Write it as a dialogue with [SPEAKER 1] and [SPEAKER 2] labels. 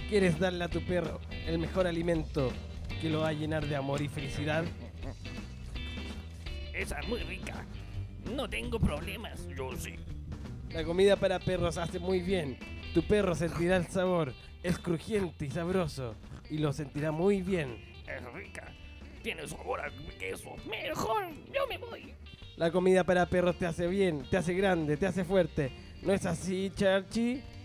[SPEAKER 1] ¿Quieres darle a tu perro el mejor alimento que lo va a llenar de amor y felicidad?
[SPEAKER 2] Esa es muy rica. No tengo problemas. Yo sí.
[SPEAKER 1] La comida para perros hace muy bien. Tu perro sentirá el sabor, es crujiente y sabroso, y lo sentirá muy bien.
[SPEAKER 2] Es rica. Tiene sabor a queso. Mejor, yo me voy.
[SPEAKER 1] La comida para perros te hace bien, te hace grande, te hace fuerte. ¿No es así, Charchi?